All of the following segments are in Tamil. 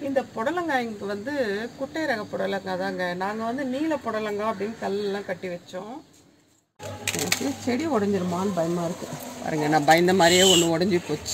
இந்த புடலங்காய்க்கு வந்து குட்டை ரக புடலங்காய் தாங்க. நாங்கள் வந்து நீல புடலங்காய் அப்படின்னு கல்லெல்லாம் கட்டி வச்சோம். செடி உடஞ்சிருமான்னு பயமாக இருக்குது. பாருங்க, நான் பயந்த மாதிரியே ஒன்று உடஞ்சி போச்சு.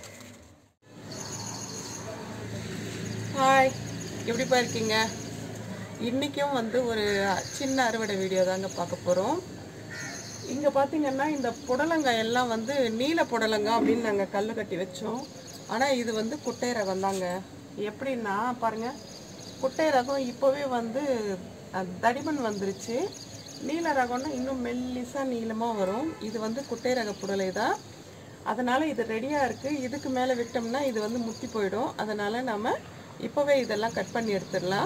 ஹாய், எப்படிப்பா இருக்கீங்க? இன்றைக்கும் வந்து ஒரு சின்ன அறுவடை வீடியோ தாங்க பார்க்க போகிறோம். இங்கே பார்த்தீங்கன்னா இந்த புடலங்காய் எல்லாம் வந்து நீல புடலங்காய் அப்படின்னு நாங்கள் கல் கட்டி வச்சோம். ஆனால் இது வந்து குட்டை ரகம் தாங்க. எப்படின்னா பாருங்கள், குட்டை ரகம் இப்போவே வந்து தடிமன் வந்துருச்சு. நீல ரகம்னா இன்னும் மெல்லிசாக நீளமாக வரும். இது வந்து குட்டை ரக புடலை தான். அதனால் இது ரெடியாக இருக்குது. இதுக்கு மேலே விட்டோம்னா இது வந்து முத்தி போயிடும். அதனால் நம்ம இப்போவே இதெல்லாம் கட் பண்ணி எடுத்துடலாம்.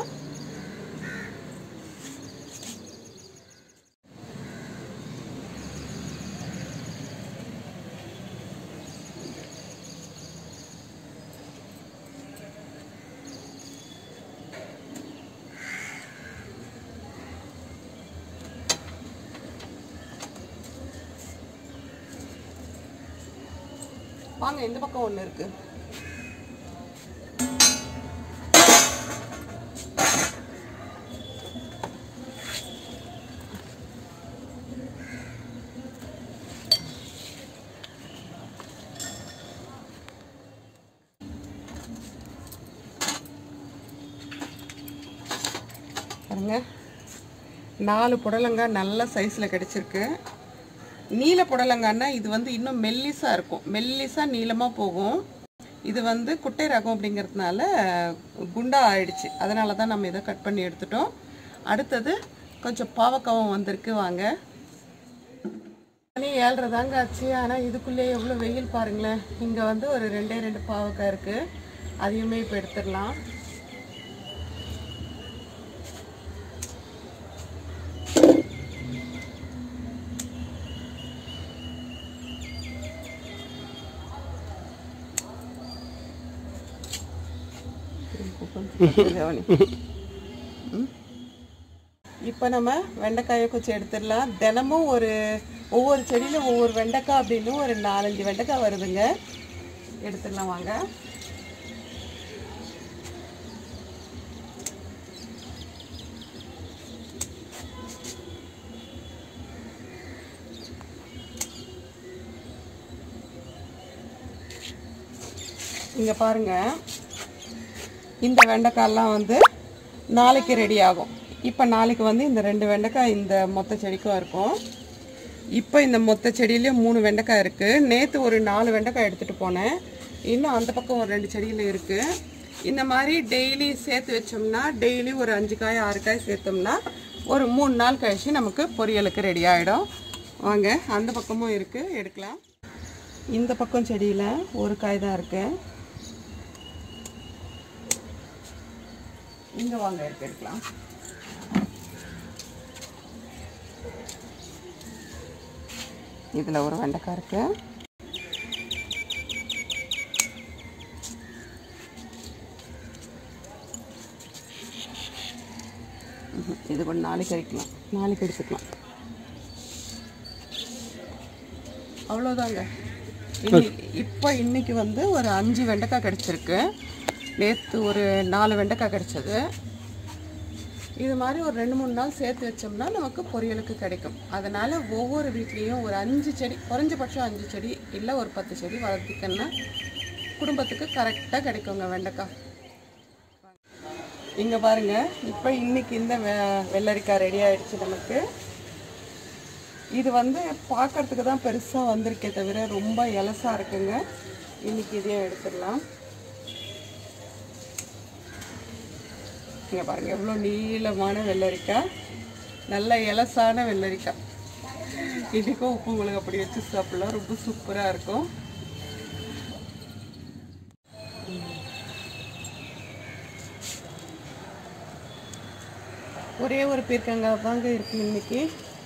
வாங்க, இந்த பக்கம் ஒன்று இருக்கு. பாருங்க, 4 புடலங்காய் நல்ல சைஸில் கிடைச்சிருக்கு. நீல புடலங்காய்னா இது வந்து இன்னும் மெல்லிசாக இருக்கும், மெல்லிசாக நீளமாக போகும். இது வந்து குட்டை ரகம் அப்படிங்கிறதுனால குண்டா ஆயிடுச்சு. அதனால தான் நம்ம இதை கட் பண்ணி எடுத்துட்டோம். அடுத்தது கொஞ்சம் பாவக்காவும் வந்திருக்கு. வாங்க, மணி 7:30 தாங்க ஆச்சு. ஆனால் இதுக்குள்ளே எவ்வளோ வெயில் பாருங்களேன். இங்கே வந்து ஒரு 2 பாவக்காய் இருக்குது. அதையுமே இப்போ எடுத்துடலாம். இப்போ நம்ம வெண்டைக்காயை கொஞ்சம் எடுத்துடலாம். தினமும் ஒவ்வொரு செடியில ஒவ்வொரு வெண்டைக்காய் அப்படின்னு ஒரு 4-5 வெண்டைக்காய் வருதுங்க. எடுத்துடலாம் வாங்க. இங்க பாருங்க, இந்த வெண்டைக்காயெல்லாம் வந்து நாளைக்கு ரெடி ஆகும். இப்போ நாளைக்கு வந்து இந்த 2 வெண்டைக்காய் இந்த மொத்த செடிக்கும் இருக்கும். இப்போ இந்த மொத்த செடியிலேயே 3 வெண்டைக்காய் இருக்குது. நேற்று ஒரு 4 வெண்டைக்காய் எடுத்துகிட்டு போனேன். இன்னும் அந்த பக்கம் ஒரு 2 செடியில் இருக்குது. இந்த மாதிரி டெய்லி சேர்த்து வச்சோம்னா, டெய்லி ஒரு 5 காய் 6 காய் சேர்த்தோம்னா ஒரு 3 நாள் கழிச்சு நமக்கு பொரியலுக்கு ரெடி ஆகிடும். வாங்க, அந்த பக்கமும் இருக்குது, எடுக்கலாம். இந்த பக்கம் செடியில் ஒரு காய் தான் இருக்குது. இங்க வாங்க, எடுக்கலாம். இதுல ஒரு வெண்டைக்காய் இருக்கு. இது கொஞ்சம் நாளைக்கு அரைக்கலாம், நாளைக்கு எடுத்துக்கலாம். அவ்வளோதாங்க. இப்போ இன்னைக்கு வந்து ஒரு 5 வெண்டைக்காய் கிடைச்சிருக்கு. நேற்று ஒரு 4 வெண்டைக்காய் கிடைச்சது. இது மாதிரி ஒரு 2-3 நாள் சேர்த்து வச்சோம்னா நமக்கு பொரியலுக்கு கிடைக்கும். அதனால் ஒவ்வொரு வீட்லேயும் ஒரு 5 செடி, குறைஞ்சபட்சம் 5 செடி இல்லை ஒரு 10 செடி வளர்த்திக்கன்னா குடும்பத்துக்கு கரெக்டாக கிடைக்குங்க வெண்டைக்காய். இங்கே பாருங்கள், இப்போ இன்றைக்கி இந்த வெள்ளரிக்காய் ரெடி ஆகிடுச்சு நமக்கு. இது வந்து பார்க்குறதுக்கு தான் பெருசாக வந்திருக்கே தவிர ரொம்ப இலசாக இருக்குங்க. இன்றைக்கி இதையும் எடுத்துடலாம். இங்கே பாருங்கள், எவ்வளோ நீளமான வெள்ளரிக்காய், நல்ல இலசான வெள்ளரிக்காய். இதுக்கும் உப்பு மிளகு அப்படி வச்சு சாப்பிடலாம், ரொம்ப சூப்பராக இருக்கும். ஒரே ஒரு பீர்க்கங்காய் தாங்க இருக்குது இன்னைக்கு.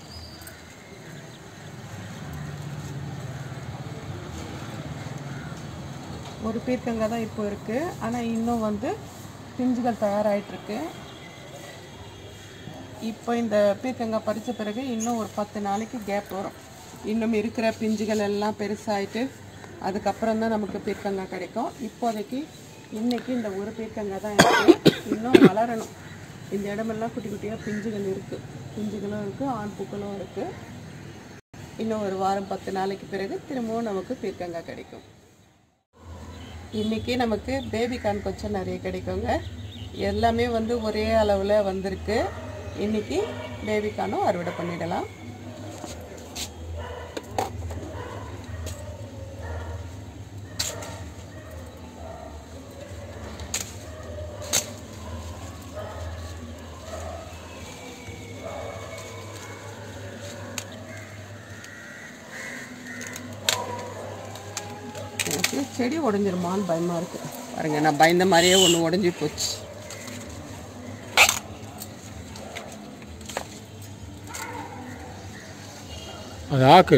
ஒரு பீர்க்கங்காய் தான் இப்போ இருக்குது. ஆனால் இன்னும் வந்து பிஞ்சுகள் தயாராகிட்டுருக்கு. இப்போ இந்த பீர்க்கங்காய் பறித்த பிறகு இன்னும் ஒரு 10 நாளைக்கு கேப் வரும். இன்னும் இருக்கிற பிஞ்சுகள் எல்லாம் பெருசாகிட்டு அதுக்கப்புறம் தான் நமக்கு பீர்க்கங்காய் கிடைக்கும். இப்போதைக்கு இன்றைக்கி இந்த ஒரு பீர்க்கங்காய் தான் இருக்குது, இன்னும் வளரணும். இந்த இடமெல்லாம் குட்டி குட்டியாக பிஞ்சுகள் இருக்குது, பிஞ்சுகளும் இருக்குது, ஆண் பூக்களும் இருக்குது. இன்னும் ஒரு வாரம் 10 நாளைக்கு பிறகு திரும்பவும் நமக்கு பீர்க்கங்காய் கிடைக்கும். இன்றைக்கி நமக்கு பேபிகார்ன் கொஞ்சம் நிறைய கிடைக்குங்க. எல்லாமே வந்து ஒரே அளவில் வந்திருக்கு. இன்றைக்கி பேபிகார்னும் அறுவடை பண்ணிடலாம். செடி உடஞ்சிருமான்னு பயமாக இருக்குது. பாருங்க, நான் பயந்த மாதிரியே ஒன்று உடஞ்சி போச்சு. அது ஆக்கு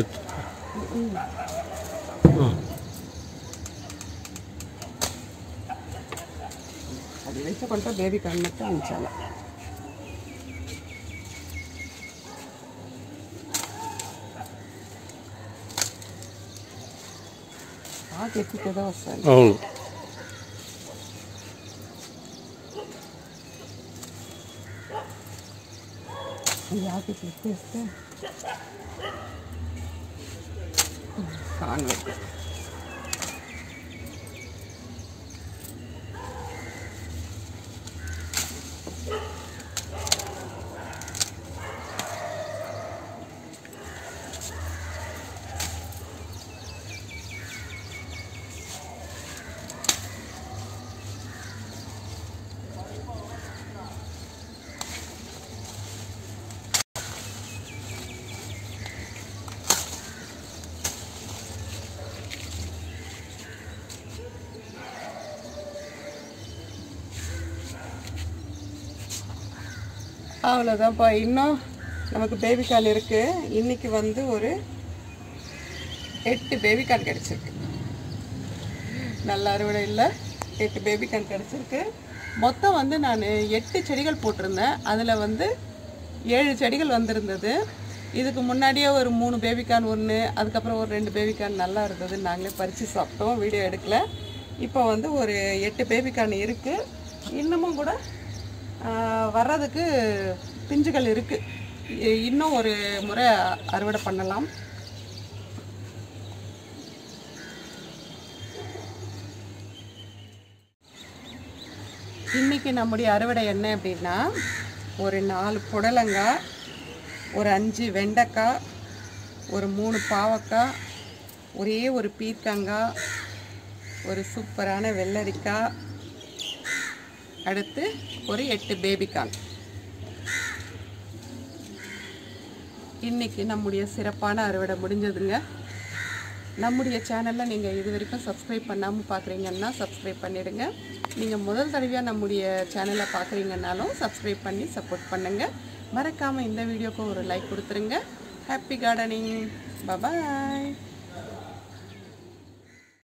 அது வச்சு கொண்டு பேபிகார்ன் மட்டும் அனுப்பிச்சாங்க. ఎత్తుతుందో వస్తుంది. అవును, ఈ ఆకు ఎత్తేస్తే కాను. அவ்வளோதான்ப்பா. இன்னும் நமக்கு பேபிகார்ன் இருக்குது. இன்றைக்கி வந்து ஒரு 8 பேபிகார்ன் கிடச்சிருக்கு. நல்ல அறுவடை இல்லை, 8 பேபிகார்ன் கிடச்சிருக்கு. மொத்தம் வந்து நான் 8 செடிகள் போட்டிருந்தேன். அதில் வந்து 7 செடிகள் வந்திருந்தது. இதுக்கு முன்னாடியே ஒரு 3 பேபிகார்ன் ஒன்று, அதுக்கப்புறம் ஒரு 2 பேபிகார்ன் நல்லா இருந்தது, நாங்களே பறித்து சாப்பிட்டோம், வீடியோ எடுக்கல. இப்போ வந்து ஒரு 8 பேபிகார்ன் இருக்குது. இன்னமும் கூட வர்றதுக்கு பிஞ்சுகள் இருக்குது. இன்னும் ஒரு முறை அறுவடை பண்ணலாம். இன்றைக்கி நம்முடைய அறுவடை என்ன அப்படின்னா, ஒரு 4 புடலங்காய், ஒரு 5 வெண்டைக்காய், ஒரு 3 பாவக்காய், ஒரே ஒரு பீர்க்கங்காய், ஒரு சூப்பரான வெள்ளரிக்காய், அடுத்து ஒரு 8 பேபிகார்ன். இன்றைக்கி நம்முடைய சிறப்பான அறுவடை முடிஞ்சதுங்க. நம்முடைய சேனலில் நீங்கள் இது வரைக்கும் சப்ஸ்கிரைப் பண்ணாமல் பார்க்குறீங்கன்னா சப்ஸ்கிரைப் பண்ணிவிடுங்க. நீங்கள் முதல் தடவையாக நம்முடைய சேனலை பார்க்குறீங்கன்னாலும் சப்ஸ்கிரைப் பண்ணி சப்போர்ட் பண்ணுங்கள். மறக்காமல் இந்த வீடியோக்கு ஒரு லைக் கொடுத்துருங்க. Happy gardening. பாய்.